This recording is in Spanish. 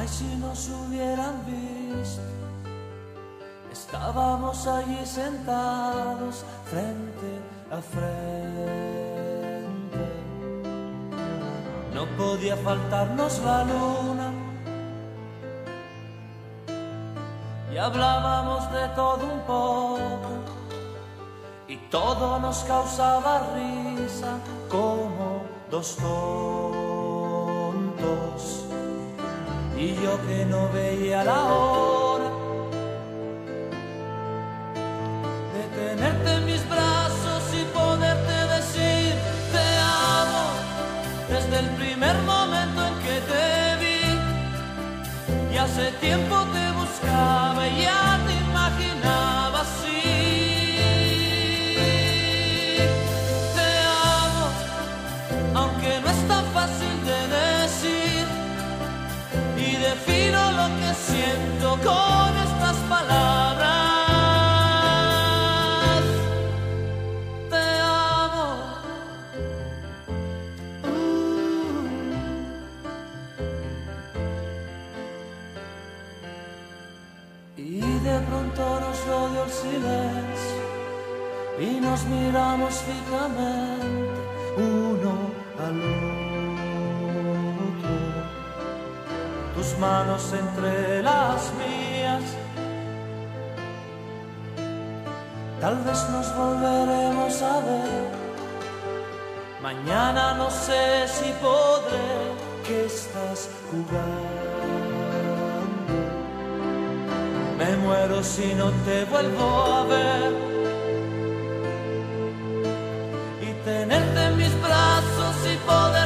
Ay, si nos hubieran visto, estábamos allí sentados frente a frente. No podía faltarnos la luna y hablábamos de todo un poco y todo nos causaba risa como dos tontos. Y yo que no veía la hora de tenerte en mis brazos y poderte decir te amo desde el primer momento en que te vi. Y hace tiempo te buscaba y ya te imaginaba así. Te amo, aunque no es tan fácil de decir. Y defino lo que siento con estas palabras. Te amo. Y de pronto nos rodeó el silencio y nos miramos fijamente uno al otro. Tus manos entre las mías, tal vez nos volveremos a ver. Mañana no sé si podré, que estás jugando. Me muero si no te vuelvo a ver. Y tenerte en mis brazos y poder